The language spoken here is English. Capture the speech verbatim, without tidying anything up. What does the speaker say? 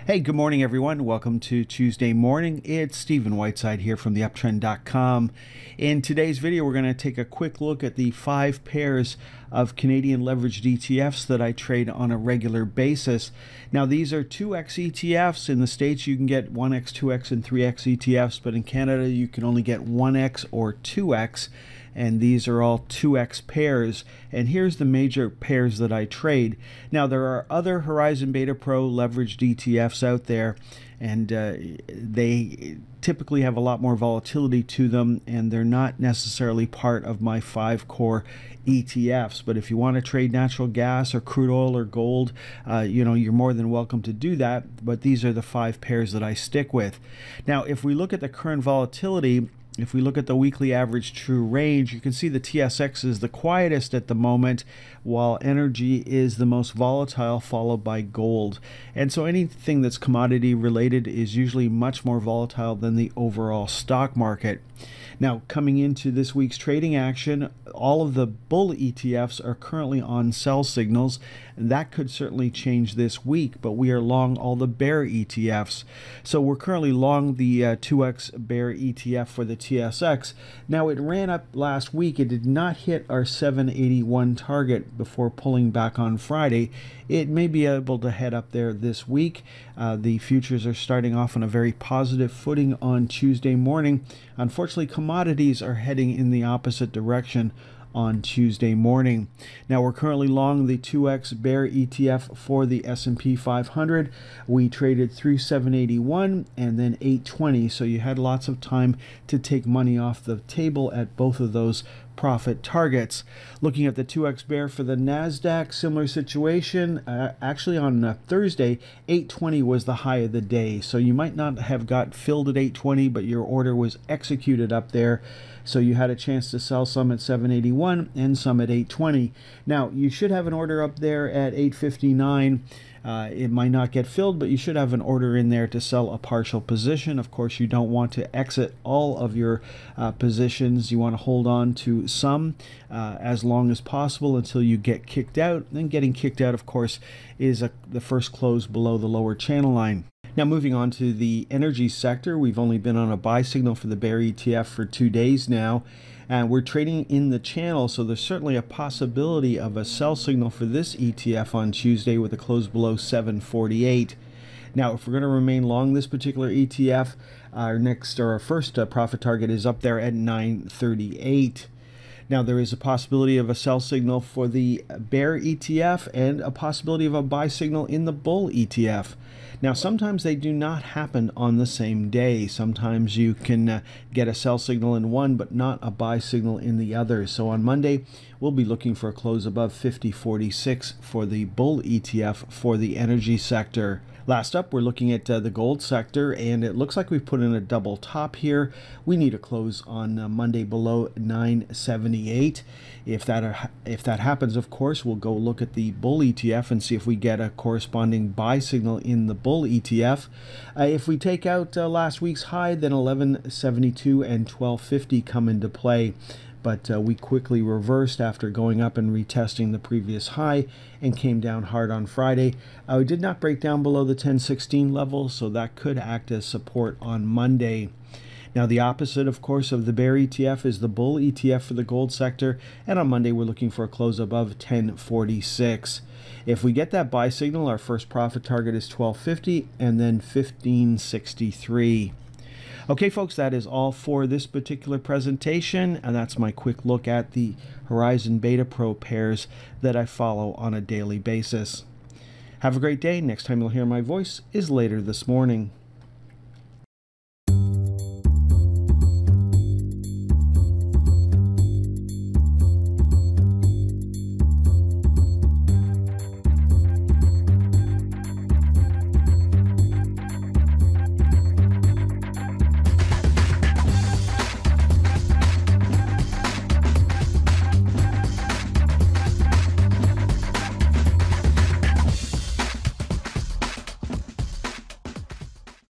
Hey, good morning, everyone. Welcome to Tuesday morning. It's Stephen Whiteside here from the uptrend dot com. In today's video, we're going to take a quick look at the five pairs of Canadian leveraged E T Fs that I trade on a regular basis. Now, these are two X E T Fs. In the States, you can get one X, two X, and three X E T Fs, but in Canada, you can only get one X or two X. And these are all two X pairs. And here's the major pairs that I trade. Now, there are other Horizon BetaPro leveraged E T Fs out there, and uh, they typically have a lot more volatility to them, and they're not necessarily part of my five core E T Fs. But if you want to trade natural gas or crude oil or gold, uh, you know, you're more than welcome to do that. But these are the five pairs that I stick with. Now, if we look at the current volatility, if we look at the weekly average true range, you can see the T S X is the quietest at the moment, while energy is the most volatile, followed by gold. And so anything that's commodity related is usually much more volatile than the overall stock market. Now, coming into this week's trading action, all of the bull E T Fs are currently on sell signals. That could certainly change this week, but we are long all the bear E T Fs. So we're currently long the uh, two X bear E T F for the T S X. Now, it ran up last week. It did not hit our seven eighty-one target before pulling back on Friday. It may be able to head up there this week. Uh, the futures are starting off on a very positive footing on Tuesday morning. Unfortunately, commodities are heading in the opposite direction on Tuesday morning. Now, we're currently long the two X bear E T F for the S and P five hundred. We traded through seven eighty-one and then eight twenty, so you had lots of time to take money off the table at both of those profit targets. Looking at the two X bear for the NASDAQ, similar situation. Uh, actually, on uh, Thursday, eight twenty was the high of the day, so you might not have got filled at eight twenty, but your order was executed up there, so you had a chance to sell some at seven eighty-one and some at eight twenty. Now, you should have an order up there at eight fifty-nine. Uh, it might not get filled, but you should have an order in there to sell a partial position. Of course, you don't want to exit all of your uh, positions. You want to hold on to some uh, as long as possible until you get kicked out. And getting kicked out, of course, is a, the first close below the lower channel line. Now, moving on to the energy sector, we've only been on a buy signal for the bear E T F for two days now, and we're trading in the channel, so there's certainly a possibility of a sell signal for this E T F on Tuesday with a close below seven forty-eight. Now, if we're going to remain long this particular E T F, our next or our first uh, profit target is up there at nine thirty-eight. Now, there is a possibility of a sell signal for the bear E T F and a possibility of a buy signal in the bull E T F. Now, sometimes they do not happen on the same day. Sometimes you can uh, get a sell signal in one, but not a buy signal in the other. So on Monday, we'll be looking for a close above fifty forty-six for the bull E T F for the energy sector. Last up, we're looking at uh, the gold sector, and it looks like we've put in a double top here. We need a close on uh, Monday below nine seventy-eight. If that are, if that happens, of course, we'll go look at the bull E T F and see if we get a corresponding buy signal in the bull E T F. Uh, if we take out uh, last week's high, then eleven seventy-two and twelve fifty come into play. But uh, we quickly reversed after going up and retesting the previous high and came down hard on Friday. Uh, we did not break down below the ten sixteen level, so that could act as support on Monday. Now, the opposite, of course, of the bear E T F is the bull E T F for the gold sector, and on Monday we're looking for a close above ten forty-six. If we get that buy signal, our first profit target is twelve fifty and then fifteen sixty-three. Okay, folks, that is all for this particular presentation, and that's my quick look at the Horizon BetaPro pairs that I follow on a daily basis. Have a great day. Next time you'll hear my voice is later this morning.